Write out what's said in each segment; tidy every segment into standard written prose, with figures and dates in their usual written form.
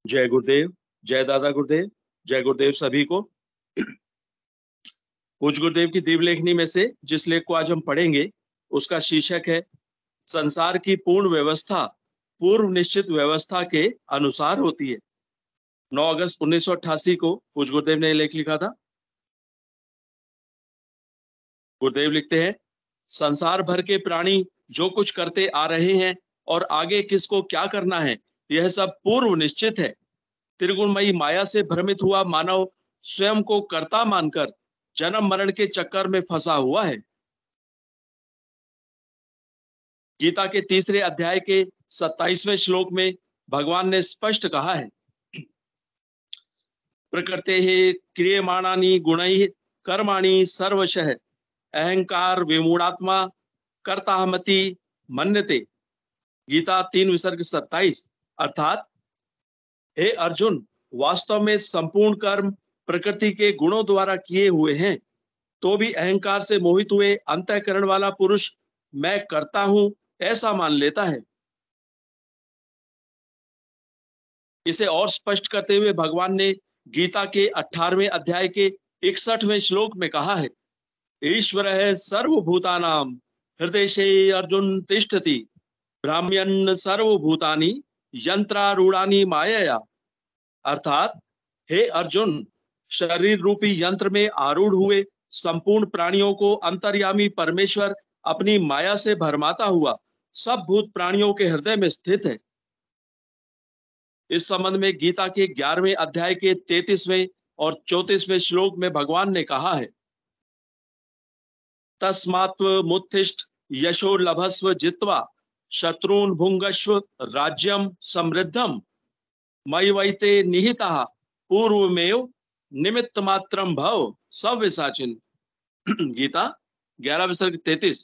जय गुरुदेव, जय दादा गुरुदेव, जय गुरुदेव सभी को। पूज्य गुरुदेव की दिव्य लेखनी में से जिस लेख को आज हम पढ़ेंगे उसका शीर्षक है संसार की पूर्ण व्यवस्था पूर्व निश्चित व्यवस्था के अनुसार होती है। 9 अगस्त 1988 को पूज्य गुरुदेव ने लेख लिखा था। गुरुदेव लिखते हैं, संसार भर के प्राणी जो कुछ करते आ रहे हैं और आगे किसको क्या करना है, यह सब पूर्व निश्चित है। त्रिगुणमयी माया से भ्रमित हुआ मानव स्वयं को कर्ता मानकर जन्म मरण के चक्कर में फंसा हुआ है। गीता के तीसरे अध्याय के 27वें श्लोक में भगवान ने स्पष्ट कहा है, प्रकृते क्रियमाणानि गुणैः कर्माणि सर्वशः अहंकार विमूढ़ात्मा कर्ताहमति मन्यते। गीता 3:27। अर्थात हे अर्जुन, वास्तव में संपूर्ण कर्म प्रकृति के गुणों द्वारा किए हुए हैं, तो भी अहंकार से मोहित हुए अंतःकरण वाला पुरुष मैं करता हूं ऐसा मान लेता है। इसे और स्पष्ट करते हुए भगवान ने गीता के 18वें अध्याय के 61वें श्लोक में कहा है, ईश्वर है सर्वभूतानां हृदयेशे अर्जुन तिष्ठति भ्राम्यन् सर्वभूतानि यंत्रारूढ़ानि मायया। अर्थात हे अर्जुन, शरीर रूपी यंत्र में आरूढ़ हुए संपूर्ण प्राणियों को अंतर्यामी परमेश्वर अपनी माया से भरमाता हुआ सब भूत प्राणियों के हृदय में स्थित है। इस संबंध में गीता के 11वें अध्याय के 33वें और 34वें श्लोक में भगवान ने कहा है, तस्मात्व मुत्तिष्ठ यशो लभस्व जित्वा शत्रून् भुंगस्व राज्यम समृद्धम मयि वैते निहितः पूर्वमेव निमित्त मात्रम भव सव्यसाचिन। गीता 11:33।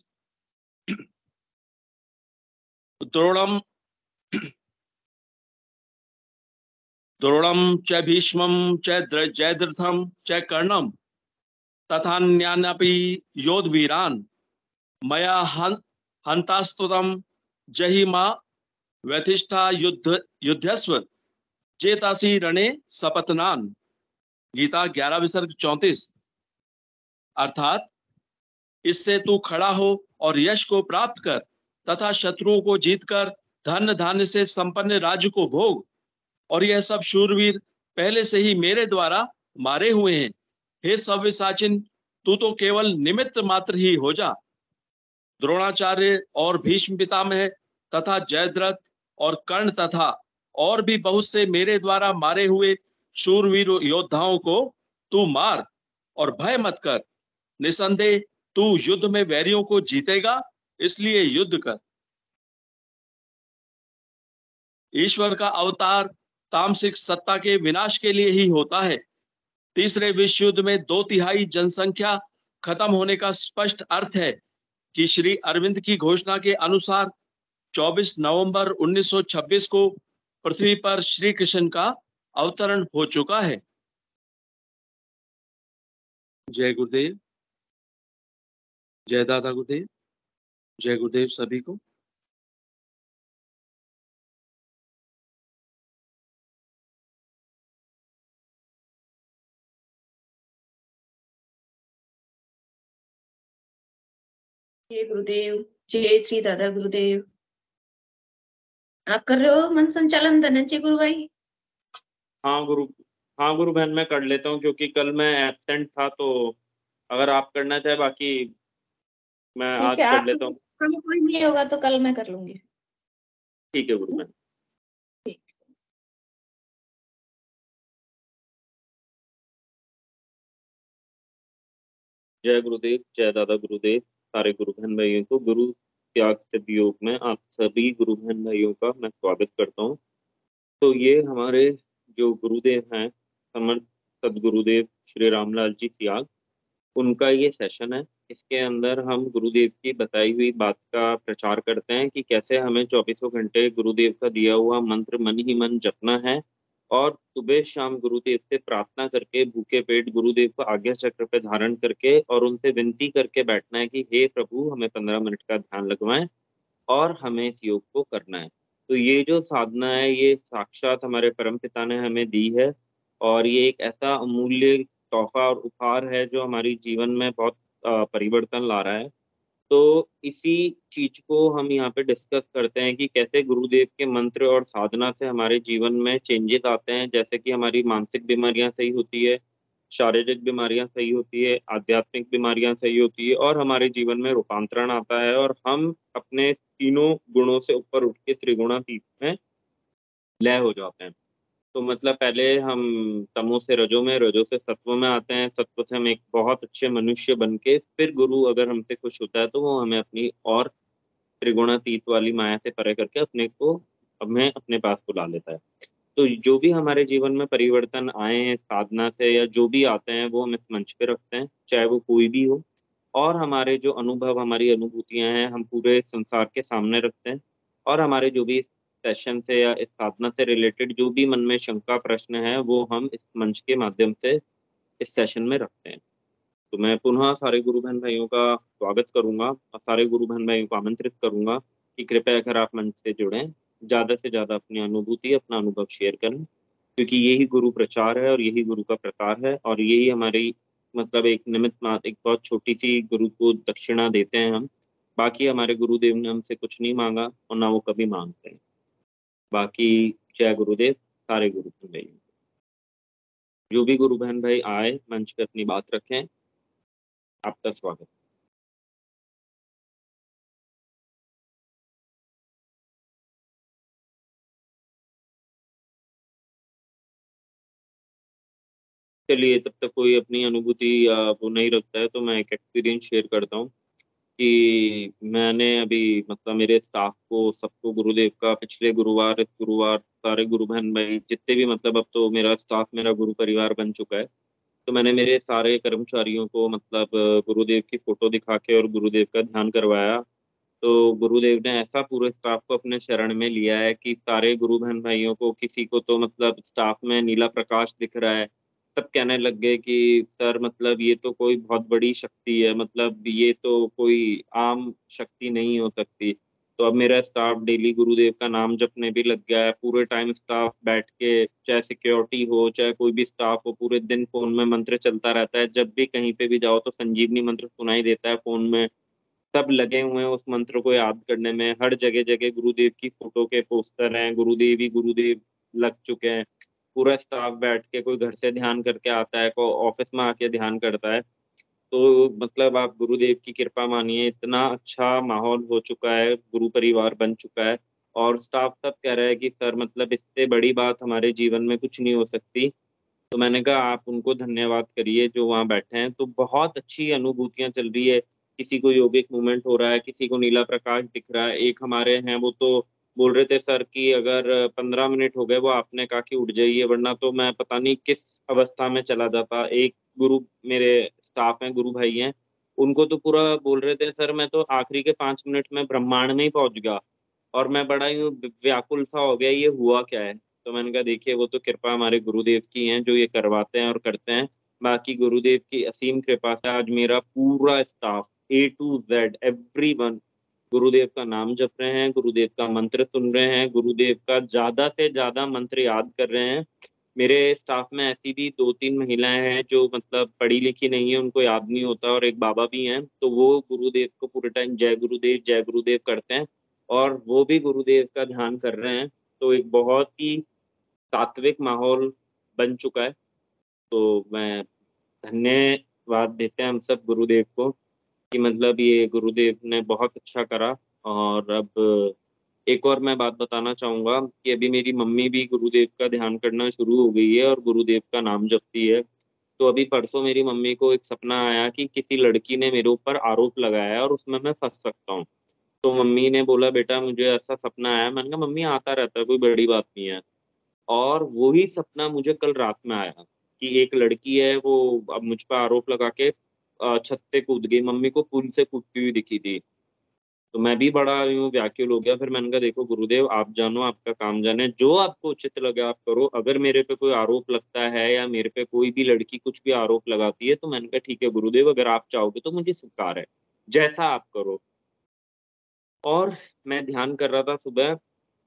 द्रोणम च भीष्मम च जयद्रथम च कर्णम तथान्यान्यपि योधवीरान मया हंतास्तुतम जहिमा व्यथिष्ठा युद्धस्व चेतासी रणे सपतनान। गीता 11:34। अर्थात इससे तू खड़ा हो और यश को प्राप्त कर तथा शत्रुओं को जीतकर धन धान्य से संपन्न राज्य को भोग। और यह सब शूरवीर पहले से ही मेरे द्वारा मारे हुए हैं। हे सव्यसाचिन, तू तो केवल निमित्त मात्र ही हो जा। द्रोणाचार्य और भीष्म पितामह तथा जयद्रथ और कर्ण तथा और भी बहुत से मेरे द्वारा मारे हुए शूरवीर योद्धाओं को तू मार और भय मत कर। निसंदेह तू युद्ध में वैरियों को जीतेगा, इसलिए युद्ध कर। ईश्वर का अवतार तामसिक सत्ता के विनाश के लिए ही होता है। तीसरे विश्व युद्ध में 2/3 जनसंख्या खत्म होने का स्पष्ट अर्थ है कि श्री अरविंद की घोषणा के अनुसार 24 नवंबर 1926 को पृथ्वी पर श्री कृष्ण का अवतरण हो चुका है। जय गुरुदेव, जय दादा गुरुदेव, जय गुरुदेव सभी को। जय गुरुदेव, जय श्री दादा गुरुदेव। आप कर रहे हो मन संचालन धनंजय गुरु भाई? हाँ गुरु बहन, मैं कर लेता हूँ क्योंकि कल मैं एब्सेंट था, तो अगर आप करना चाहे, बाकी मैं आज कर लेता हूँ। कल कोई नहीं होगा तो कल मैं कर लूंगी। ठीक है गुरु बहन। जय गुरुदेव, जय दादा गुरुदेव। सारे गुरु बहन भाइयों को गुरु त्याग सिद्ध योग में आप सभी गुरु बहन भाइयों का मैं स्वागत करता हूँ। तो ये हमारे जो गुरुदेव हैं, समर्थ सदगुरुदेव श्री रामलाल जी त्याग, उनका ये सेशन है। इसके अंदर हम गुरुदेव की बताई हुई बात का प्रचार करते हैं कि कैसे हमें 24 घंटे गुरुदेव का दिया हुआ मंत्र मन ही मन जपना है और सुबह शाम गुरुदेव से प्रार्थना करके भूखे पेट गुरुदेव को आज्ञा चक्र पे धारण करके और उनसे विनती करके बैठना है कि हे प्रभु, हमें 15 मिनट का ध्यान लगवाएं और हमें इस योग को करना है। तो ये जो साधना है ये साक्षात हमारे परम पिता ने हमें दी है, और ये एक ऐसा अमूल्य तोहफा और उपहार है जो हमारी जीवन में बहुत परिवर्तन ला रहा है। तो इसी चीज को हम यहाँ पे डिस्कस करते हैं कि कैसे गुरुदेव के मंत्र और साधना से हमारे जीवन में चेंजेस आते हैं, जैसे कि हमारी मानसिक बीमारियां सही होती है, शारीरिक बीमारियां सही होती है, आध्यात्मिक बीमारियां सही होती है, और हमारे जीवन में रूपांतरण आता है, और हम अपने तीनों गुणों से ऊपर उठ के त्रिगुणातीत में लय हो जाते हैं। तो मतलब पहले हम तमो से रजो में, रजो से सत्व में आते हैं, सत्व से हम एक बहुत अच्छे मनुष्य बन के फिर गुरु अगर हमसे खुश होता है तो वो हमें अपनी और त्रिगुणातीत वाली माया से परे करके हमें अपने पास बुला लेता है। तो जो भी हमारे जीवन में परिवर्तन आए हैं साधना से, या जो भी आते हैं, वो हम इस मंच पे रखते हैं, चाहे वो कोई भी हो, और हमारे जो अनुभव, हमारी अनुभूतियां हैं, हम पूरे संसार के सामने रखते हैं, और हमारे जो भी सेशन से या इस साधना से रिलेटेड जो भी मन में शंका प्रश्न है वो हम इस मंच के माध्यम से इस सेशन में रखते हैं। तो मैं पुनः सारे गुरु बहन भाइयों का स्वागत करूंगा, और सारे गुरु बहन भाइयों को आमंत्रित करूंगा कि कृपया अगर आप मंच से जुड़ें, ज़्यादा से ज़्यादा अपनी अनुभूति, अपना अनुभव शेयर करें, क्योंकि यही गुरु प्रचार है और यही गुरु का प्रकार है, और यही हमारी मतलब एक निमित्त मात्र, एक बहुत छोटी सी गुरु को दक्षिणा देते हैं हम। बाकी हमारे गुरुदेव ने हमसे कुछ नहीं मांगा और ना वो कभी मांगते हैं। बाकी जय गुरुदेव, सारे गुरु बहन भाई, जो भी गुरु बहन भाई आए मंच पे अपनी बात रखें, आपका स्वागत। चलिए, तब तक कोई अपनी अनुभूति वो नहीं रखता है तो मैं एक एक्सपीरियंस शेयर करता हूँ कि मैंने अभी मतलब मेरे स्टाफ को सबको गुरुदेव का पिछले गुरुवार, इस गुरुवार, सारे गुरु बहन भाई जितने भी, मतलब अब तो मेरा स्टाफ मेरा गुरु परिवार बन चुका है, तो मैंने मेरे सारे कर्मचारियों को मतलब गुरुदेव की फोटो दिखा के और गुरुदेव का ध्यान करवाया। तो गुरुदेव ने ऐसा पूरे स्टाफ को अपने शरण में लिया है कि सारे गुरु बहन भाइयों को, किसी को तो मतलब स्टाफ में नीला प्रकाश दिख रहा है। सब कहने लग गए कि सर मतलब ये तो कोई बहुत बड़ी शक्ति है, मतलब ये तो कोई आम शक्ति नहीं हो सकती। तो अब मेरा स्टाफ डेली गुरुदेव का नाम जपने भी लग गया है। पूरे टाइम स्टाफ बैठ के, चाहे सिक्योरिटी हो चाहे कोई भी स्टाफ हो, पूरे दिन फोन में मंत्र चलता रहता है। जब भी कहीं पे भी जाओ तो संजीवनी मंत्र सुनाई देता है फोन में। सब लगे हुए हैं उस मंत्र को याद करने में। हर जगह जगह गुरुदेव की फोटो के पोस्टर हैं, गुरुदेव ही गुरुदेव लग चुके हैं। पूरा स्टाफ बैठ के, कोई घर से ध्यान करके आता है, कोई ऑफिस में आके ध्यान करता है। तो मतलब आप गुरुदेव की कृपा मानिए, इतना अच्छा माहौल हो चुका है, गुरु परिवार बन चुका है, और स्टाफ सब कह रहा है कि सर मतलब इससे बड़ी बात हमारे जीवन में कुछ नहीं हो सकती। तो मैंने कहा आप उनको धन्यवाद करिए जो वहाँ बैठे हैं। तो बहुत अच्छी अनुभूतियां चल रही है। किसी को योगिक मूवमेंट हो रहा है, किसी को नीला प्रकाश दिख रहा है। एक हमारे हैं वो तो बोल रहे थे सर कि अगर 15 मिनट हो गए, वो आपने कहा कि उठ जाइए, वरना तो मैं पता नहीं किस अवस्था में चला जाता। एक गुरु मेरे स्टाफ हैं, गुरु भाई हैं, उनको तो पूरा बोल रहे थे सर मैं तो आखिरी के 5 मिनट में ब्रह्मांड में ही पहुंच गया, और मैं बड़ा ही व्याकुल सा हो गया, ये हुआ क्या है। तो मैंने कहा देखिए वो तो कृपा हमारे गुरुदेव की है जो ये करवाते हैं और करते हैं। बाकी गुरुदेव की असीम कृपा से आज मेरा पूरा staff A to Z everyone Gurudev का नाम जप रहे हैं, गुरुदेव का मंत्र सुन रहे हैं, गुरुदेव का ज्यादा से ज्यादा मंत्र याद कर रहे हैं। मेरे स्टाफ में ऐसी भी 2-3 महिलाएं हैं जो मतलब पढ़ी लिखी नहीं है, उनको याद नहीं होता, और एक बाबा भी हैं, तो वो गुरुदेव को पूरे टाइम जय गुरुदेव करते हैं, और वो भी गुरुदेव का ध्यान कर रहे हैं। तो एक बहुत ही सात्विक माहौल बन चुका है। तो मैं धन्यवाद देते हैं हम सब गुरुदेव को कि मतलब ये गुरुदेव ने बहुत अच्छा करा। और अब एक और मैं बात बताना चाहूंगा कि अभी मेरी मम्मी भी गुरुदेव का ध्यान करना शुरू हो गई है और गुरुदेव का नाम जपती है। तो अभी परसों मेरी मम्मी को एक सपना आया कि किसी लड़की ने मेरे ऊपर आरोप लगाया है और उसमें मैं फंस सकता हूँ। तो मम्मी ने बोला बेटा मुझे ऐसा सपना आया। मैंने कहा मम्मी आता रहता है, कोई बड़ी बात नहीं है। और वही सपना मुझे कल रात में आया कि एक लड़की है वो अब मुझ पर आरोप लगा के छत पे कूद गई, मम्मी को पुल से कूदती हुई दिखी थी। तो मैं भी बड़ा यूं व्याकुल हो गया। फिर मैंने कहा देखो गुरुदेव आप जानो, आपका काम जाने, जो आपको उचित लगे आप करो। अगर मेरे पे कोई आरोप लगता है या मेरे पे कोई भी लड़की कुछ भी आरोप लगाती है तो मैंने कहा ठीक है गुरुदेव, अगर आप चाहोगे तो मुझे स्वीकार है, जैसा आप करो। और मैं ध्यान कर रहा था सुबह,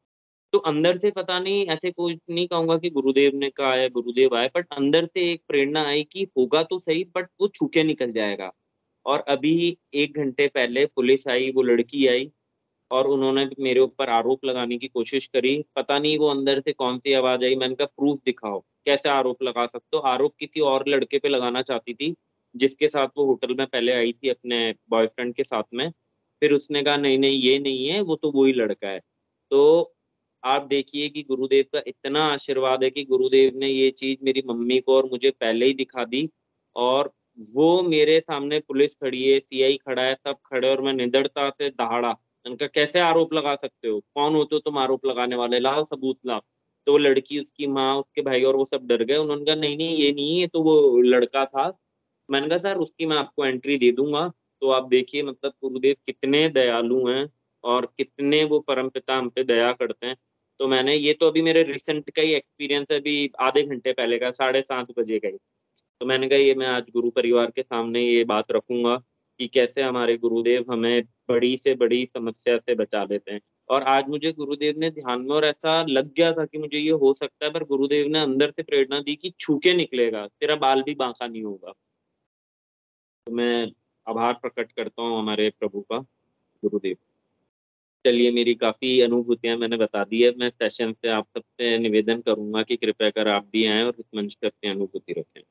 तो अंदर से पता नहीं, ऐसे कोई नहीं कहूंगा कि गुरुदेव ने कहा है, गुरुदेव आए, बट अंदर से एक प्रेरणा आई कि होगा तो सही, बट वो छू के निकल जाएगा। और अभी 1 घंटे पहले पुलिस आई, वो लड़की आई, और उन्होंने मेरे ऊपर आरोप लगाने की कोशिश करी। पता नहीं वो अंदर से कौन सी आवाज आई, मैंने कहा प्रूफ दिखाओ, कैसे आरोप लगा सकते हो? आरोप किसी और लड़के पे लगाना चाहती थी, जिसके साथ वो होटल में पहले आई थी अपने बॉयफ्रेंड के साथ में। फिर उसने कहा नहीं नहीं ये नहीं है, वो तो वही लड़का है। तो आप देखिए कि गुरुदेव का इतना आशीर्वाद है कि गुरुदेव ने ये चीज मेरी मम्मी को और मुझे पहले ही दिखा दी। और वो मेरे सामने पुलिस खड़ी है, सीआई खड़ा है, सब खड़े, और मैं निडरता से दहाड़ा। उनका कैसे आरोप लगा सकते हो? कौन होते हो तुम आरोप लगाने वाले? लाओ सबूत लाओ। तो वो लड़की, उसकी माँ, उसके भाई और वो सब डर गए। उन्होंने कहा नहीं नहीं ये नहीं है, ये तो वो लड़का था। मैंने कहा सर उसकी मैं आपको एंट्री दे दूंगा। तो आप देखिए मतलब गुरुदेव कितने दयालु हैं, और कितने वो परमपिता हम पे दया करते हैं। तो मैंने, ये तो अभी मेरे रिसेंट का ही एक्सपीरियंस है, अभी आधे घंटे पहले का, 7:30 बजे का ही। तो मैंने कहा ये मैं आज गुरु परिवार के सामने ये बात रखूंगा कि कैसे हमारे गुरुदेव हमें बड़ी से बड़ी समस्या से बचा लेते हैं। और आज मुझे गुरुदेव ने ध्यान में, और ऐसा लग गया था कि मुझे ये हो सकता है, पर गुरुदेव ने अंदर से प्रेरणा दी कि छू के निकलेगा, तेरा बाल भी बांका नहीं होगा। तो मैं आभार प्रकट करता हूँ हमारे प्रभु का, गुरुदेव। चलिए, मेरी काफी अनुभूतियां मैंने बता दी है। मैं सेशन से आप सबसे निवेदन करूंगा कि कृपया कर आप भी आएं और इस मंच पर अपनी अनुभूति रखें।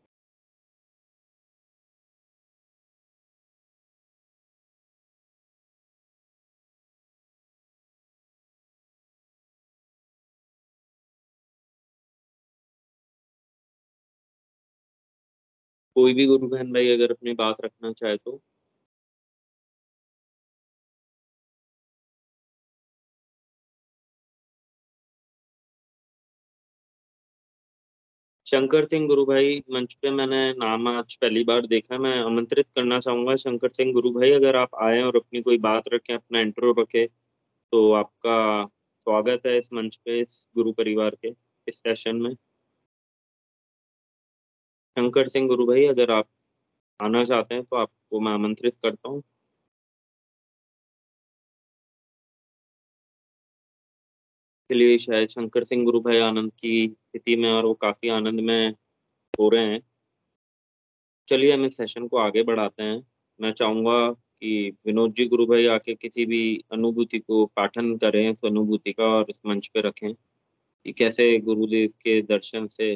कोई भी गुरु बहन भाई अगर अपनी बात रखना चाहे तो। शंकर सिंह गुरु भाई मंच पे मैंने नाम आज पहली बार देखा। मैं आमंत्रित करना चाहूंगा शंकर सिंह गुरु भाई, अगर आप आए और अपनी कोई बात रखें, अपना इंट्रो रखें, तो आपका स्वागत है इस मंच पे, इस गुरु परिवार के इस सेशन में। शंकर सिंह गुरु भाई अगर आप आना चाहते हैं तो आपको मैं आमंत्रित करता हूँ। इसलिए शायद शंकर सिंह गुरु भाई आनंद की स्थिति में, और वो काफी आनंद में हो रहे हैं। चलिए हम इस सेशन को आगे बढ़ाते हैं। मैं चाहूंगा कि विनोद जी गुरु भाई आके किसी भी अनुभूति को पाठन करें, उस अनुभूति का, और इस मंच पे रखें कि कैसे गुरुदेव के दर्शन से।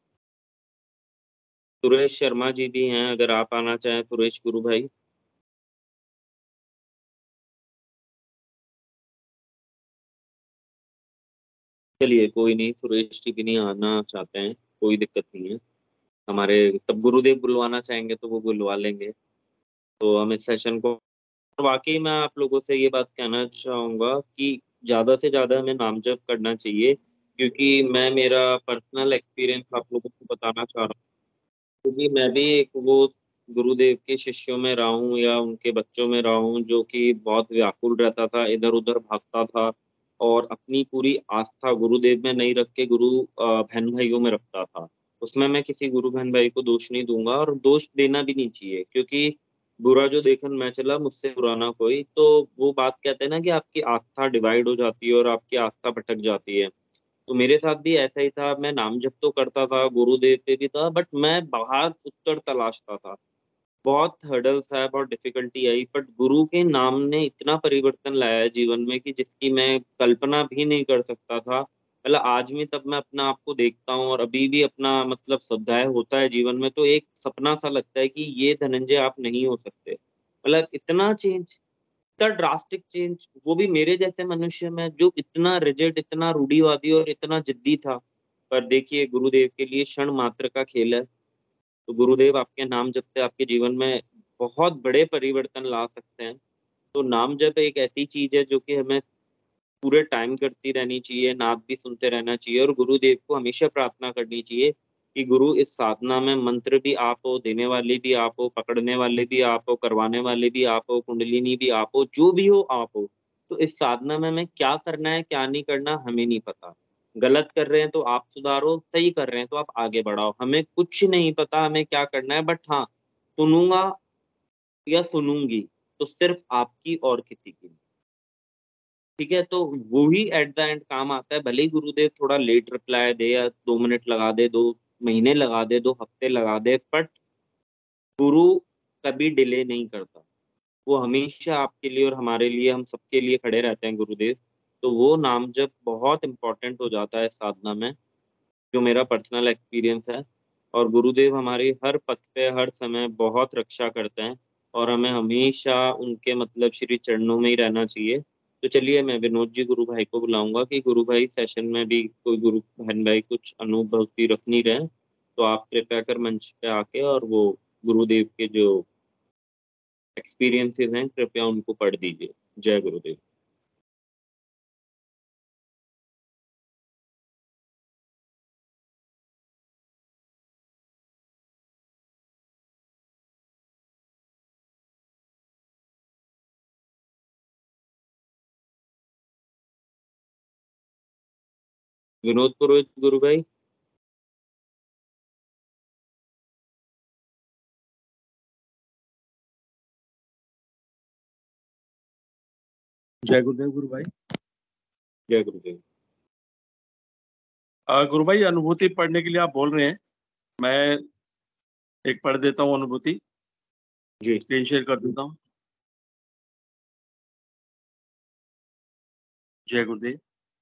सुरेश शर्मा जी भी हैं, अगर आप आना चाहें सुरेश गुरु भाई। चलिए कोई नहीं, सुरेश जी भी नहीं आना चाहते हैं, कोई दिक्कत नहीं है। हमारे तब गुरुदेव बुलवाना चाहेंगे तो वो बुलवा लेंगे। तो हम इस सेशन को, वाकई मैं आप लोगों से ये बात कहना चाहूंगा कि ज्यादा से ज्यादा हमें नाम जप करना चाहिए। क्योंकि मैं, मेरा पर्सनल एक्सपीरियंस आप लोगों को बताना चाह रहा हूँ, क्योंकि मैं भी एक वो गुरुदेव के शिष्यों में रहा हूँ, या उनके बच्चों में रहा हूँ, जो कि बहुत व्याकुल रहता था, इधर उधर भागता था, और अपनी पूरी आस्था गुरुदेव में नहीं रख के गुरु बहन भाइयों में रखता था। उसमें मैं किसी गुरु बहन भाई को दोष नहीं दूंगा, और दोष देना भी नहीं चाहिए, क्योंकि बुरा जो देखन मैं चला, मुझसे बुरा ना कोई। तो वो बात कहते हैं ना कि आपकी आस्था डिवाइड हो जाती है और आपकी आस्था भटक जाती है। तो मेरे साथ भी ऐसा ही था। मैं नाम जप तो करता था, गुरुदेव पे भी था, बट मैं बाहर उत्तर तलाशता था। बहुत हर्डल्स है, बहुत डिफिकल्टी आई, बट गुरु के नाम ने इतना परिवर्तन लाया है जीवन में कि जिसकी मैं कल्पना भी नहीं कर सकता था। मतलब आज में तब मैं अपना आप को देखता हूँ, और अभी भी अपना मतलब स्वाध्याय होता है जीवन में, तो एक सपना सा लगता है कि ये धनंजय आप नहीं हो सकते। मतलब इतना चेंज, इतना ड्रास्टिक चेंज, वो भी मेरे जैसे मनुष्य में जो इतना रिजिड, इतना रूढ़िवादी और इतना जिद्दी था। पर देखिए गुरुदेव के लिए क्षण मात्र का खेल है। तो गुरुदेव आपके नाम जप से आपके जीवन में बहुत बड़े परिवर्तन ला सकते हैं। तो नाम जप एक ऐसी चीज है जो कि हमें पूरे टाइम करती रहनी चाहिए, नाद भी सुनते रहना चाहिए, और गुरुदेव को हमेशा प्रार्थना करनी चाहिए कि गुरु इस साधना में मंत्र भी आप हो, देने वाले भी आप हो, पकड़ने वाले भी आप हो, करवाने वाले भी आप हो, कुंडलिनी भी आप हो, जो भी हो आप हो। तो इस साधना में हमें क्या करना है, क्या नहीं करना, हमें नहीं पता। गलत कर रहे हैं तो आप सुधारो, सही कर रहे हैं तो आप आगे बढ़ाओ। हमें कुछ नहीं पता हमें क्या करना है, बट हाँ, सुनूंगा या सुनूंगी तो सिर्फ आपकी और किसी की नहीं। ठीक है, तो वो ही एट द एंड काम आता है। भले ही गुरुदेव थोड़ा लेट रिप्लाई दे या 2 मिनट लगा दे, 2 महीने लगा दे, 2 हफ्ते लगा दे, बट गुरु कभी डिले नहीं करता। वो हमेशा आपके लिए और हमारे लिए, हम सबके लिए खड़े रहते हैं गुरुदेव। तो वो नाम जप बहुत इम्पोर्टेंट हो जाता है साधना में, जो मेरा पर्सनल एक्सपीरियंस है। और गुरुदेव हमारी हर पथ पे, हर समय बहुत रक्षा करते हैं, और हमें हमेशा उनके मतलब श्री चरणों में ही रहना चाहिए। तो चलिए, मैं विनोद जी गुरु भाई को बुलाऊंगा कि गुरु भाई सेशन में भी कोई गुरु बहन भाई कुछ अनुभूति रख नहीं रहे हैं, तो आप कृपया कर मंच पे आके और वो गुरुदेव के जो एक्सपीरियंसेस हैं कृपया उनको पढ़ दीजिए। जय गुरुदेव। विनोद पुरोहित गुरु भाई। जय गुरुदेव गुरु भाई। जय गुरुदेव। गुरु भाई, अनुभूति पढ़ने के लिए आप बोल रहे हैं, मैं एक पढ़ देता हूँ अनुभूति, जी। स्क्रीन शेयर कर देता हूँ। जय गुरुदेव।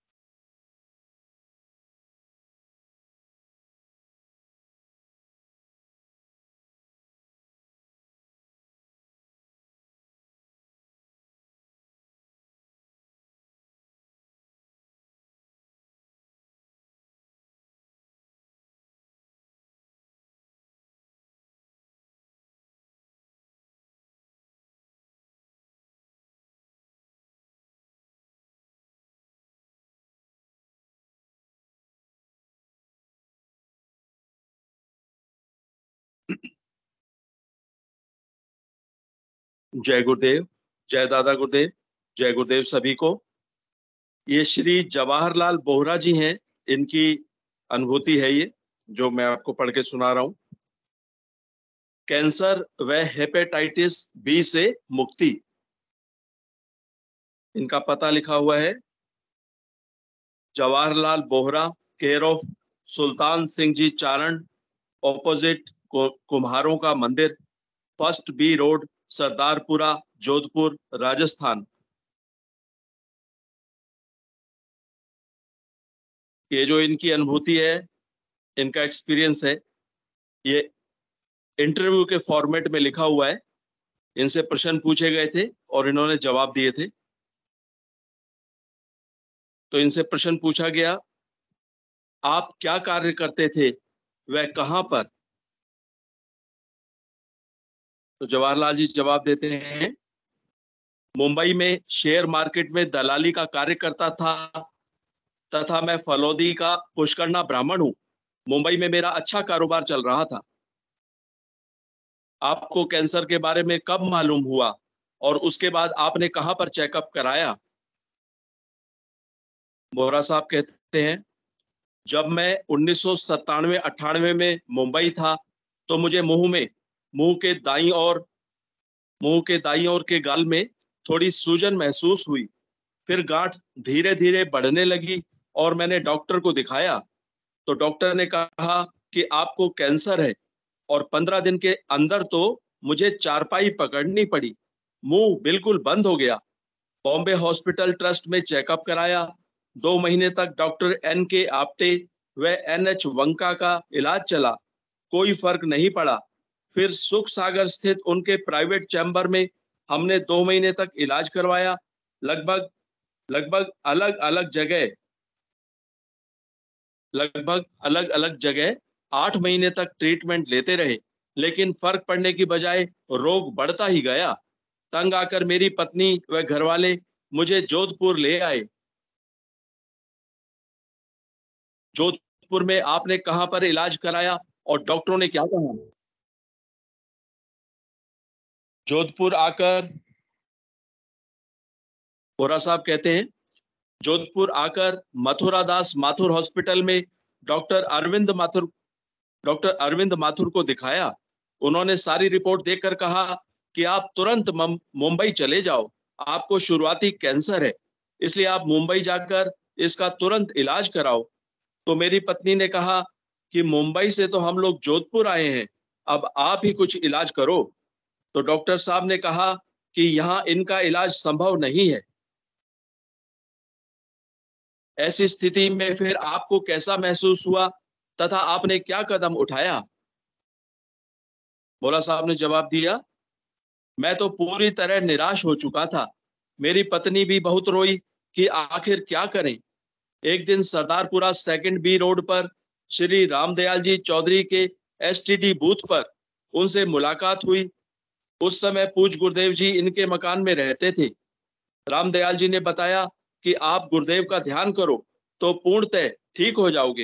जय गुरुदेव, जय दादा गुरुदेव, जय गुरुदेव सभी को। ये श्री जवाहरलाल बोहरा जी हैं, इनकी अनुभूति है ये, जो मैं आपको पढ़ के सुना रहा हूँ। कैंसर व हेपेटाइटिस बी से मुक्ति। इनका पता लिखा हुआ है Jawaharlal Bohra, care of Sultan Singh ji Charan, opposite कुम्हारों का मंदिर, first B road, Sardarpura, Jodhpur, Rajasthan. ये जो इनकी अनुभूति है, इनका एक्सपीरियंस है, ये इंटरव्यू के फॉर्मेट में लिखा हुआ है। इनसे प्रश्न पूछे गए थे और इन्होंने जवाब दिए थे। तो इनसे प्रश्न पूछा गया, आप क्या कार्य करते थे, वह कहां पर? तो जवाहरलाल जी जवाब देते हैं, मुंबई में शेयर मार्केट में दलाली का कार्य करता था, तथा मैं फलौदी का पुष्करना ब्राह्मण हूं। मुंबई में मेरा अच्छा कारोबार चल रहा था। आपको कैंसर के बारे में कब मालूम हुआ और उसके बाद आपने कहां पर चेकअप कराया? बोहरा साहब कहते हैं, जब मैं 1997-98 में मुंबई था, तो मुझे मुंह के दाईं ओर के गाल में थोड़ी सूजन महसूस हुई। फिर गांठ धीरे धीरे बढ़ने लगी और मैंने डॉक्टर को दिखाया। तो डॉक्टर ने कहा कि आपको कैंसर है, और 15 दिन के अंदर तो मुझे चारपाई पकड़नी पड़ी। मुंह बिल्कुल बंद हो गया। बॉम्बे हॉस्पिटल ट्रस्ट में चेकअप कराया। 2 महीने तक डॉक्टर NK आप्टे व NH वंका का इलाज चला, कोई फर्क नहीं पड़ा। फिर सुख सागर स्थित उनके प्राइवेट चैम्बर में हमने 2 महीने तक इलाज करवाया। लगभग लगभग अलग अलग जगह 8 महीने तक ट्रीटमेंट लेते रहे, लेकिन फर्क पड़ने की बजाय रोग बढ़ता ही गया। तंग आकर मेरी पत्नी व घरवाले मुझे जोधपुर ले आए। जोधपुर में आपने कहां पर इलाज कराया और डॉक्टरों ने क्या कहा? जोधपुर आकर बोरा साहब कहते हैं, जोधपुर आकर मथुरा दास माथुर हॉस्पिटल में डॉक्टर अरविंद माथुर को दिखाया। उन्होंने सारी रिपोर्ट देखकर कहा कि आप तुरंत मुंबई चले जाओ, आपको शुरुआती कैंसर है। इसलिए आप मुंबई जाकर इसका तुरंत इलाज कराओ। तो मेरी पत्नी ने कहा कि मुंबई से तो हम लोग जोधपुर आए हैं, अब आप ही कुछ इलाज करो। तो डॉक्टर साहब ने कहा कि यहाँ इनका इलाज संभव नहीं है। ऐसी स्थिति में फिर आपको कैसा महसूस हुआ तथा आपने क्या कदम उठाया? भोला साहब ने जवाब दिया, मैं तो पूरी तरह निराश हो चुका था। मेरी पत्नी भी बहुत रोई कि आखिर क्या करें। एक दिन सरदारपुरा सेकंड बी रोड पर श्री रामदयाल जी चौधरी के एसटीडी बूथ पर उनसे मुलाकात हुई। उस समय पूज्य गुरुदेव जी इनके मकान में रहते थे। रामदयाल जी ने बताया कि आप गुरुदेव का ध्यान करो तो पूर्णतः ठीक हो जाओगे।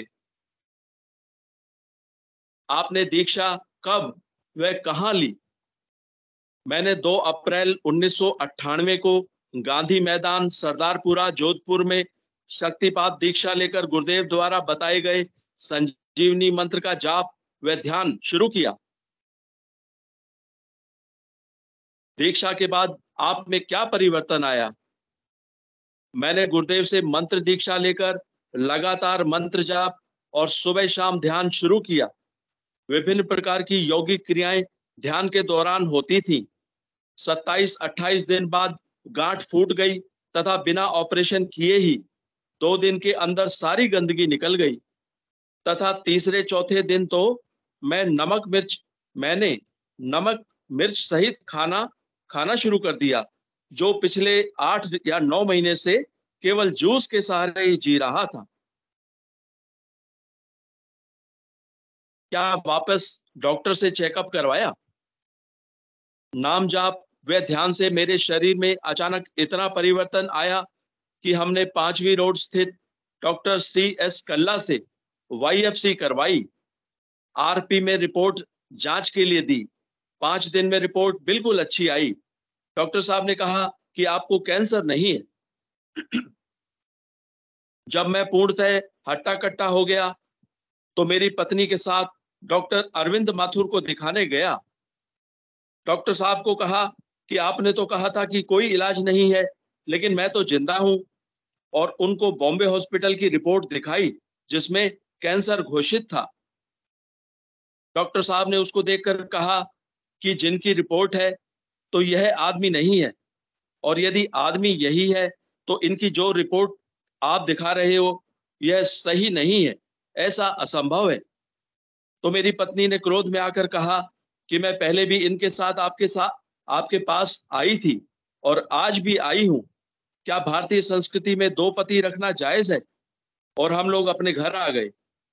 आपने दीक्षा कब व कहां ली? मैंने 2 अप्रैल 1998 को गांधी मैदान सरदारपुरा जोधपुर में शक्तिपात दीक्षा लेकर गुरुदेव द्वारा बताए गए संजीवनी मंत्र का जाप व ध्यान शुरू किया। दीक्षा के बाद आप में क्या परिवर्तन आया? मैंने गुरुदेव से मंत्र दीक्षा लेकर लगातार मंत्र जाप और सुबह शाम ध्यान शुरू किया। विभिन्न प्रकार की यौगिक क्रियाएं ध्यान के दौरान होती थी। 27-28 दिन बाद गांठ फूट गई तथा बिना ऑपरेशन किए ही 2 दिन के अंदर सारी गंदगी निकल गई तथा तीसरे चौथे दिन तो मैंने नमक मिर्च सहित खाना शुरू कर दिया, जो पिछले 8 या 9 महीने से केवल जूस के सहारे ही जी रहा था। क्या वापस डॉक्टर से चेकअप करवाया? नाम जाप व ध्यान से मेरे शरीर में अचानक इतना परिवर्तन आया कि हमने 5वीं रोड स्थित डॉक्टर CS कल्ला से YFC करवाई। RP में रिपोर्ट जांच के लिए दी। 5 दिन में रिपोर्ट बिल्कुल अच्छी आई। डॉक्टर साहब ने कहा कि आपको कैंसर नहीं है। जब मैं पूर्णतः हट्टा कट्टा हो गया तो मेरी पत्नी के साथ डॉक्टर अरविंद माथुर को दिखाने गया। डॉक्टर साहब को कहा कि आपने तो कहा था कि कोई इलाज नहीं है, लेकिन मैं तो जिंदा हूं। और उनको बॉम्बे हॉस्पिटल की रिपोर्ट दिखाई जिसमें कैंसर घोषित था। डॉक्टर साहब ने उसको देखकर कहा कि जिनकी रिपोर्ट है तो यह आदमी नहीं है, और यदि आदमी यही है तो इनकी जो रिपोर्ट आप दिखा रहे हो यह सही नहीं है, ऐसा असंभव है। तो मेरी पत्नी ने क्रोध में आकर कहा कि मैं पहले भी इनके साथ आपके पास आई थी और आज भी आई हूं। क्या भारतीय संस्कृति में 2 पति रखना जायज है? और हम लोग अपने घर आ गए।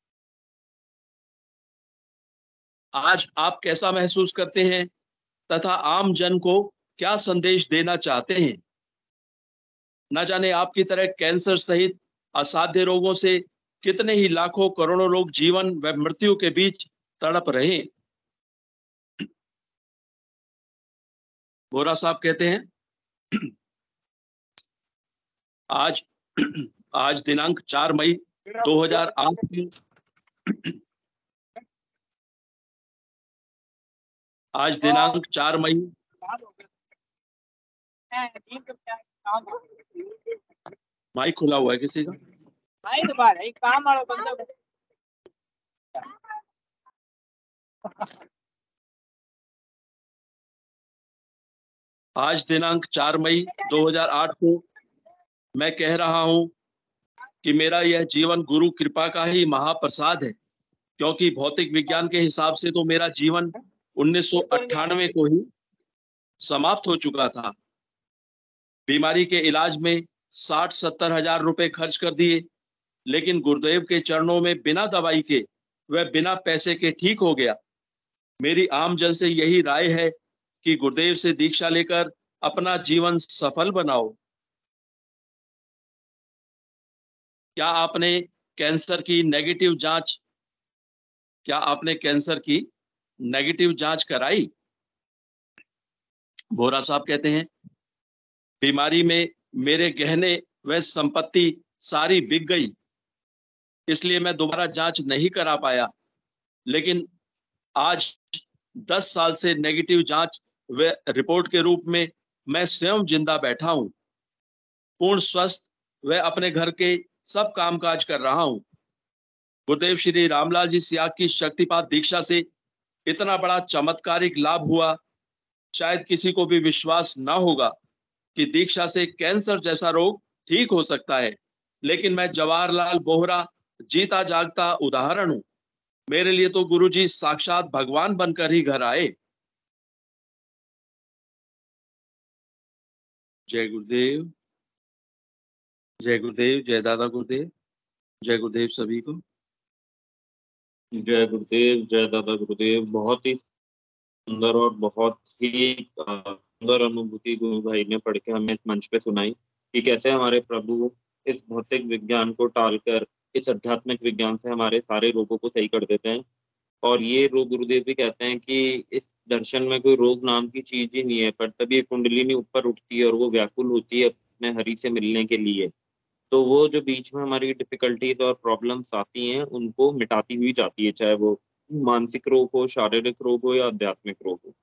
आज आप कैसा महसूस करते हैं तथा आम जन को क्या संदेश देना चाहते हैं? न जाने आपकी तरह कैंसर सहित असाध्य रोगों से कितने ही लाखों करोड़ों लोग जीवन व मृत्यु के बीच तड़प रहे। बोरा साहब कहते हैं, आज दिनांक 4 मई 2008 की आज दिनांक 4 मई माइक खुला हुआ है किसी का? आज दिनांक 4 मई 2008 को मैं कह रहा हूं कि मेरा यह जीवन गुरु कृपा का ही महाप्रसाद है, क्योंकि भौतिक विज्ञान के हिसाब से तो मेरा जीवन 1998 को ही समाप्त हो चुका था। बीमारी के इलाज में 60-70 हजार रुपए खर्च कर दिए, लेकिन गुरुदेव के चरणों में बिना दवाई के व बिना पैसे के ठीक हो गया। मेरी आम जन से यही राय है कि गुरुदेव से दीक्षा लेकर अपना जीवन सफल बनाओ। क्या आपने कैंसर की नेगेटिव जांच कराई? बोरा साहब कहते हैं, बीमारी में मेरे गहने व संपत्ति सारी बिक गई, इसलिए मैं दोबारा जांच नहीं करा पाया। लेकिन आज 10 साल से नेगेटिव जांच व रिपोर्ट के रूप में मैं स्वयं जिंदा बैठा हूं, पूर्ण स्वस्थ वह अपने घर के सब कामकाज कर रहा हूँ। गुरुदेव श्री रामलाल जी सियाग की शक्तिपात दीक्षा से इतना बड़ा चमत्कारिक लाभ हुआ, शायद किसी को भी विश्वास न होगा कि दीक्षा से कैंसर जैसा रोग ठीक हो सकता है। लेकिन मैं जवाहरलाल बोहरा जीता जागता उदाहरण हूँ। मेरे लिए तो गुरुजी साक्षात भगवान बनकर ही घर आए। जय गुरुदेव, जय गुरुदेव, जय दादा गुरुदेव, जय गुरुदेव सभी को। जय गुरुदेव, जय दादा गुरुदेव। बहुत ही सुंदर और बहुत ही सुंदर अनुभूति गुरु भाई ने पढ़ के हमें इस मंच पे सुनाई कि कैसे हमारे प्रभु इस भौतिक विज्ञान को टालकर इस आध्यात्मिक विज्ञान से हमारे सारे रोगों को सही कर देते हैं। और ये रोग गुरुदेव भी कहते हैं कि इस दर्शन में कोई रोग नाम की चीज ही नहीं है, पर तभी कुंडलिनी ऊपर उठती है और वो व्याकुल होती है अपने हरि से मिलने के लिए। तो वो जो बीच में हमारी डिफिकल्टीज और प्रॉब्लम्स आती हैं उनको मिटाती हुई जाती है, चाहे वो मानसिक रोग हो, शारीरिक रोग हो या आध्यात्मिक रोग हो।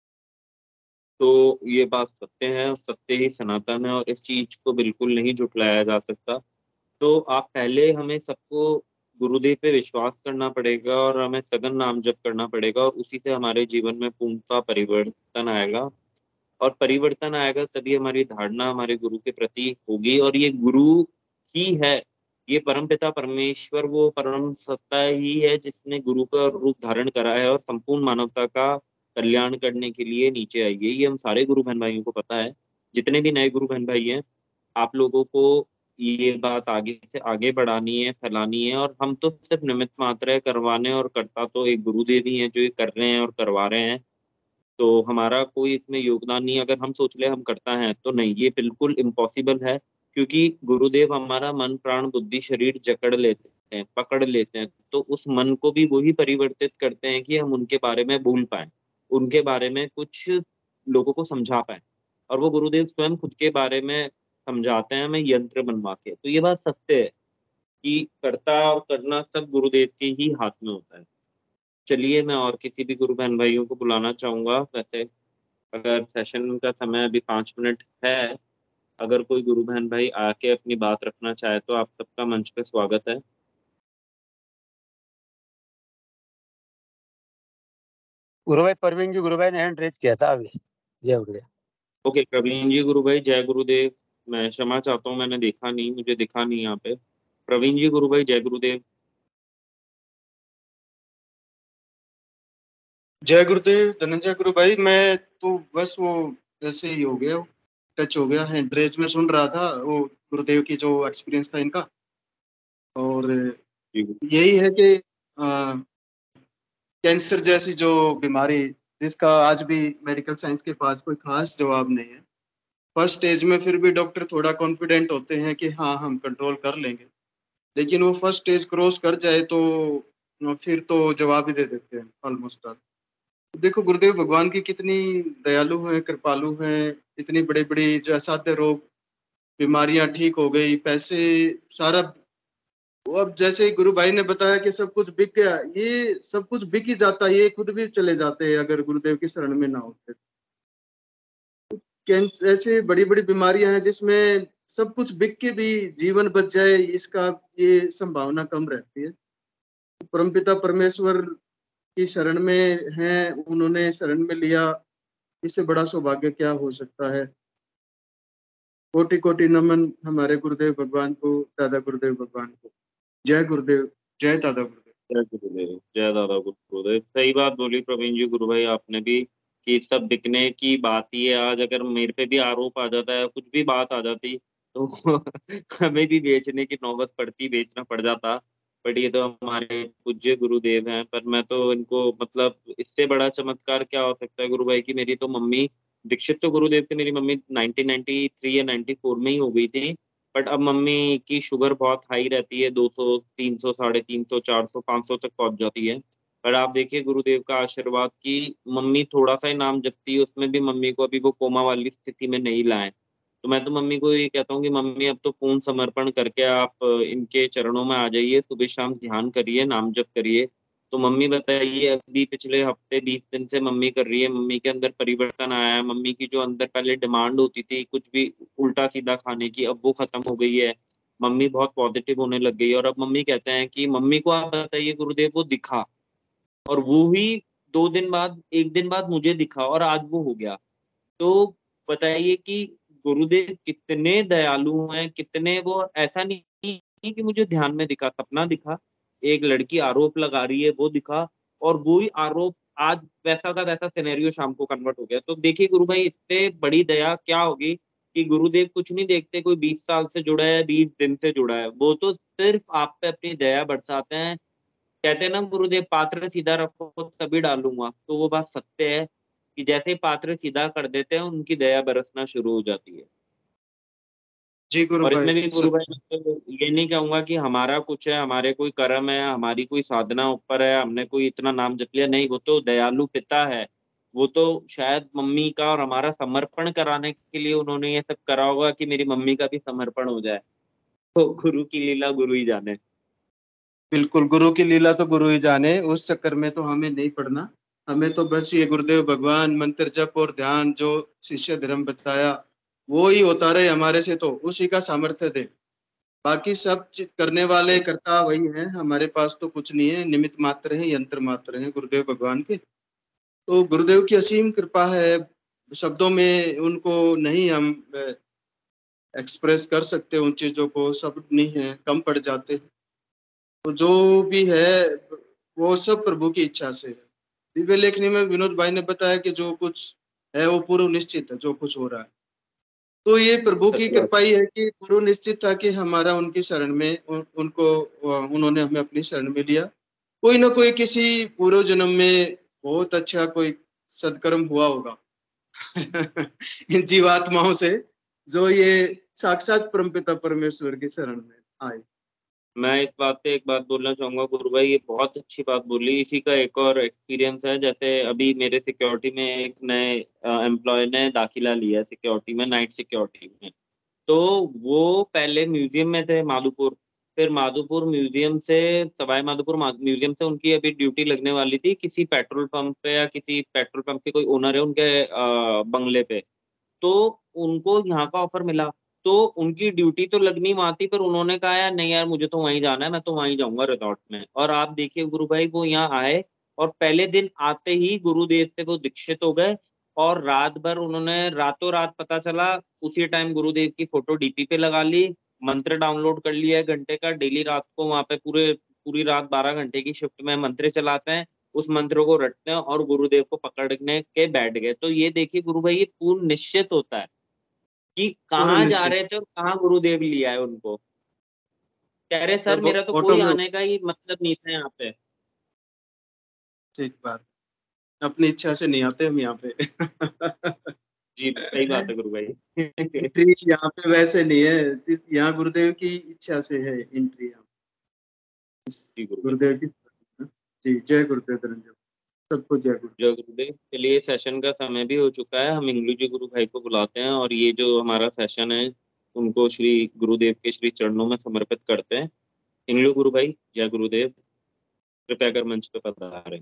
तो ये बात सत्य है और सत्य ही सनातन है और इस चीज को बिल्कुल नहीं झुठलाया जा सकता। तो आप पहले हमें सबको गुरुदेव पे विश्वास करना पड़ेगा और हमें सघन नाम जप करना पड़ेगा और उसी से हमारे जीवन में पूर्णता परिवर्तन आएगा। और परिवर्तन आएगा तभी हमारी धारणा हमारे गुरु के प्रति होगी। और ये गुरु ही है, ये परमपिता परमेश्वर वो परम सत्ता ही है जिसने गुरु का रूप धारण करा है और संपूर्ण मानवता का कल्याण करने के लिए नीचे आई है। ये हम सारे गुरु बहन भाइयों को पता है। जितने भी नए गुरु बहन भाई हैं, आप लोगों को ये बात आगे से आगे बढ़ानी है, फैलानी है। और हम तो सिर्फ निमित्त मात्र है करवाने, और करता तो एक गुरुदेव ही है जो ये कर रहे हैं और करवा रहे हैं। तो हमारा कोई इसमें योगदान नहीं। अगर हम सोच ले हम करता है तो नहीं, ये बिल्कुल इम्पॉसिबल है। क्योंकि गुरुदेव हमारा मन प्राण बुद्धि शरीर जकड़ लेते हैं, पकड़ लेते हैं, तो उस मन को भी वही परिवर्तित करते हैं कि हम उनके बारे में भूल पाए, उनके बारे में कुछ लोगों को समझा पाए। और वो गुरुदेव स्वयं खुद के बारे में समझाते हैं हमें यंत्र बनवा के। तो ये बात सत्य है कि करता और करना सब गुरुदेव के ही हाथ में होता है। चलिए, मैं और किसी भी गुरु बहन भाइयों को बुलाना चाहूंगा। वैसे अगर सेशन का समय अभी 5 मिनट है, अगर कोई गुरु बहन भाई आके अपनी बात रखना चाहे तो आप सबका मंच पे स्वागत है। गुरु भाई प्रवीण जी, गुरु भाई ने हैंड रेज किया था अभी। जय गुरुदेव। ओके प्रवीण जी, गुरु भाई जय गुरुदेव। मैं क्षमा चाहता हूँ, मैंने देखा नहीं, मुझे दिखा नहीं यहाँ पे। प्रवीण जी, गुरु भाई जय गुरुदेव। जय गुरुदेव धनंजय गुरु भाई। मैं तो बस वो ऐसे ही हो गया, टच हो गया। हैंड रेज में सुन रहा था वो गुरुदेव की जो एक्सपीरियंस था इनका। और यही है कि कैंसर जैसी जो बीमारी जिसका आज भी मेडिकल साइंस के पास कोई खास जवाब नहीं है, फर्स्ट स्टेज में फिर भी डॉक्टर थोड़ा कॉन्फिडेंट होते हैं कि हाँ हम कंट्रोल कर लेंगे। लेकिन वो फर्स्ट स्टेज क्रॉस कर जाए तो फिर तो जवाब ही दे देते हैं ऑलमोस्ट ऑल। देखो गुरुदेव भगवान की कितनी दयालु हैं, कृपालु हैं। इतनी बड़ी बड़ी जो असाध्य रोग बीमारियां ठीक हो गई, पैसे सारा। वो अब जैसे गुरु भाई ने बताया कि सब कुछ बिक गया, ये सब कुछ बिक ही जाता, ये खुद भी चले जाते हैं अगर गुरुदेव की शरण में ना होते। कैंसर ऐसे बड़ी बड़ी बीमारियां हैं जिसमें सब कुछ बिक के भी जीवन बच जाए, इसका ये संभावना कम रहती है। परमपिता परमेश्वर की शरण में हैं, उन्होंने शरण में लिया, इससे बड़ा सौभाग्य क्या हो सकता है। कोटि कोटि नमन हमारे गुरुदेव भगवान को, दादा गुरुदेव भगवान को। जय गुरुदेव, जय दादा गुरुदेव। जय गुरुदेव, जय दादा गुरुदेव। सही बात बोली प्रवीण जी, गुरु भाई आपने भी, कि सब बिकने की बात ही है। आज अगर मेरे पे भी आरोप आ जाता है, कुछ भी बात आ जाती, तो हमें भी बेचने की नौबत पड़ती, बेचना पड़ जाता। बट ये तो हमारे पूज्य गुरुदेव हैं। पर मैं तो इनको मतलब इससे बड़ा चमत्कार क्या हो सकता है गुरु भाई, की मेरी तो मम्मी दीक्षित तो गुरुदेव की मेरी मम्मी 1993 या 94 में ही हो गई थी। बट अब मम्मी की शुगर बहुत हाई रहती है, 200 300 350 400 500 तक पहुंच जाती है। पर आप देखिए गुरुदेव का आशीर्वाद कि मम्मी थोड़ा सा ही नाम जपती है, उसमें भी मम्मी को अभी वो कोमा वाली स्थिति में नहीं लाए। तो मैं तो मम्मी को ये कहता हूँ कि मम्मी अब तो पूर्ण समर्पण करके आप इनके चरणों में आ जाइए, सुबह शाम ध्यान करिए, नाम जप करिए। तो मम्मी बताइए, अभी पिछले हफ्ते 20 दिन से मम्मी कर रही है, मम्मी के अंदर परिवर्तन आया है। मम्मी की जो अंदर पहले डिमांड होती थी कुछ भी उल्टा सीधा खाने की, अब वो खत्म हो गई है। मम्मी बहुत पॉजिटिव होने लग गई और अब मम्मी कहते हैं कि मम्मी को आप बताइए गुरुदेव वो दिखा, और वो ही 2 दिन बाद 1 दिन बाद मुझे दिखा और आज वो हो गया। तो बताइए कि गुरुदेव कितने दयालु हैं, कितने वो, ऐसा नहीं कि मुझे ध्यान में दिखा, सपना दिखा, एक लड़की आरोप लगा रही है वो दिखा, और वो ही आरोप आज वैसा का वैसा सिनेरियो शाम को कन्वर्ट हो गया। तो देखिए गुरु भाई, इतने बड़ी दया क्या होगी कि गुरुदेव कुछ नहीं देखते, कोई 20 साल से जुड़ा है, 20 दिन से जुड़ा है, वो तो सिर्फ आप पे अपनी दया बरसाते हैं। कहते हैं ना गुरुदेव, पात्र सीधा रखो तभी डालूंगा, तो वो बात सत्य है कि जैसे ही पात्र सीधा कर देते हैं उनकी दया बरसना शुरू हो जाती है। जी गुरु और भाई, इसमें भी गुरु भाई मैं तो ये नहीं कहूंगा कि हमारा कुछ है, हमारे कोई कर्म है, हमारी कोई साधना ऊपर है, हमने कोई इतना नाम जप लिया, नहीं, वो तो दयालु पिता है। वो तो शायद मम्मी का और हमारा समर्पण कराने के लिए उन्होंने ये सब करा होगा कि मेरी मम्मी का भी समर्पण हो जाए। तो गुरु की लीला गुरु ही जाने। बिल्कुल, गुरु की लीला तो गुरु ही जाने, उस चक्कर में तो हमें नहीं पड़ना। हमें तो बस ये गुरुदेव भगवान मंत्र जप और ध्यान जो शिष्य धर्म बताया वो ही होता रहे हमारे से, तो उसी का सामर्थ्य दे। बाकी सब चीज करने वाले करता वही है, हमारे पास तो कुछ नहीं है, निमित्त मात्र है, यंत्र मात्र है गुरुदेव भगवान के। तो गुरुदेव की असीम कृपा है, शब्दों में उनको नहीं हम एक्सप्रेस कर सकते उन चीजों को, सब नहीं है, कम पड़ जाते। तो जो भी है वो सब प्रभु की इच्छा से है। दिव्य लेखनी में विनोद भाई ने बताया कि जो कुछ है वो पूर्व निश्चित है, जो कुछ हो रहा है। तो ये प्रभु की सच बात। कृपा ही है कि पूर्व निश्चित था कि हमारा उनकी शरण में उन्होंने हमें अपनी शरण में लिया। कोई ना कोई किसी पूर्व जन्म में बहुत अच्छा कोई सत्कर्म हुआ होगा इन जीवात्माओं से, जो ये साक्षात परमपिता परमेश्वर की शरण में आए। मैं इस बात पे एक बात बोलना चाहूंगा गुरु भाई, ये बहुत अच्छी बात बोली। इसी का एक और एक्सपीरियंस है, जैसे अभी मेरे सिक्योरिटी में एक नए एम्प्लॉय ने दाखिला लिया है सिक्योरिटी में, नाइट सिक्योरिटी में। तो वो पहले म्यूजियम में थे माधोपुर, फिर माधोपुर म्यूजियम से, सवाई माधोपुर म्यूजियम से उनकी अभी ड्यूटी लगने वाली थी किसी पेट्रोल पंप पे, या किसी पेट्रोल पंप के कोई ओनर है उनके बंगले पे। तो उनको यहाँ का ऑफर मिला, तो उनकी ड्यूटी तो लगनी वहां थी, पर उन्होंने कहा यार नहीं यार, मुझे तो वहीं जाना है, मैं तो वहीं जाऊंगा रिजॉर्ट में। और आप देखिए गुरु भाई, वो यहाँ आए और पहले दिन आते ही गुरुदेव से वो दीक्षित हो गए, और रात भर उन्होंने, रातों रात पता चला, उसी टाइम गुरुदेव की फोटो डीपी पे लगा ली, मंत्र डाउनलोड कर लिया है घंटे का, डेली रात को वहां पे पूरी रात 12 घंटे की शिफ्ट में मंत्र चलाते हैं, उस मंत्र को रटते हैं और गुरुदेव को पकड़ने के बैठ गए। तो ये देखिए गुरु भाई, ये पूर्ण निश्चित होता है कि पूर्व कहाँ जा निश्चित रहे थे और कहाँ गुरुदेव लिया है उनको। कह रहे सर सब मेरा तो ऑटो कोई में। आने का ही मतलब नहीं था यहाँ पे। ठीक बात, अपनी इच्छा से नहीं आते हम यहाँ पे जी सही बात है गुरु भाई। एंट्री यहाँ पे वैसे नहीं है, यहाँ गुरुदेव की इच्छा से है एंट्री। जी गुरु भाई, गुरुदेव की जी, जय गुरुदेव धनंजय, सबको जय गुरु। जय गुरुदेव। चलिए सेशन का समय भी हो चुका है, हम इंग्लू जी गुरु भाई को बुलाते हैं और ये जो हमारा सेशन है उनको श्री गुरुदेव के श्री चरणों में समर्पित करते हैं। इंग्लू गुरु भाई, जय गुरुदेव, कृपया कर मंच पे पधारें।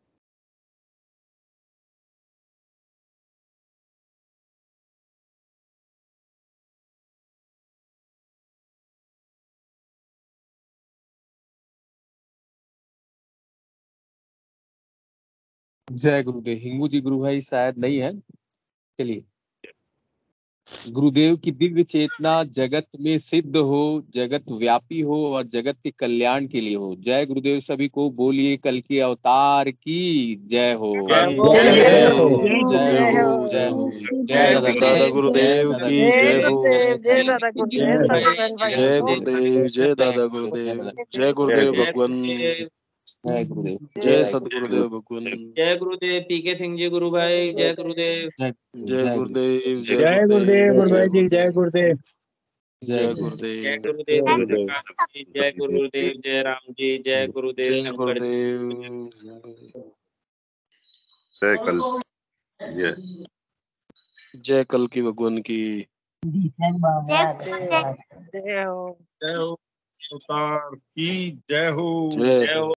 जय गुरुदेव। हिंगू जी गुरु भाई शायद नहीं है। चलिए। गुरुदेव की दिव्य चेतना जगत में सिद्ध हो, जगत व्यापी हो और जगत के कल्याण के लिए हो। जय गुरुदेव। सभी को बोलिए कल के अवतार की जय हो। जय हो, जय जय हो, हो, जय जय हो, हो। जय हो। जय जय दादा दादा गुरुदेव, गुरुदेव, जय दादा की जय हो। गुरुदेव, जय दादा गुरुदेव, जय सतगुरु भाई जय को गुरुदेव, जय दादा जय गुरुदेव, दादा जय गुरुदेव जय भगवान, गुरुदेव, जय गुरुदेव, जय जय सदगुरुदेव भगवान, जय गुरुदेव। पीके सिंह जी गुरु भाई, जय गुरुदेव। जय जय गुरुदेव, जय जय गुरुदेव गुरुदेव, गुरु जय भाई जी, जय गुरुदेव, गुरुदेव। जय जय गुरुदेव। जय गुरुदेव, गुरुदेव जय दत्त प्रकाश जी, जय गुरुदेव जय राम जी, जय गुरुदेव जय शंकर जी। गुरुदेव, जय कल जय जय कल की भगवान की जय हो। जय हो अवतार की जय हो। जय जय हो।